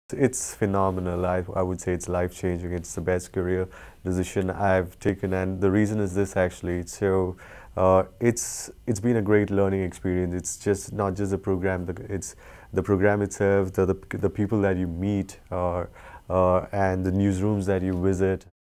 It's phenomenal. I would say it's life-changing. It's the best career decision I've taken, and the reason is this actually. So, it's been a great learning experience. It's just not just the program. It's the program itself, the people that you meet, and the newsrooms that you visit.